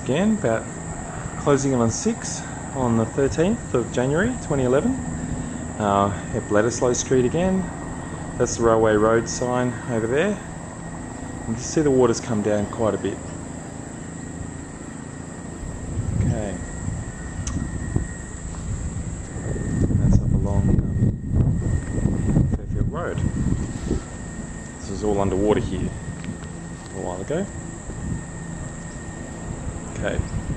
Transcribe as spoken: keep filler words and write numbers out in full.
again, about closing in on six on the thirteenth of January twenty eleven. Uh, at Bledisloe Street again. That's the Railway Road sign over there. You can see the water's come down quite a bit. Okay. That's up along um, Fairfield Road. This was all underwater here a while ago. Okay.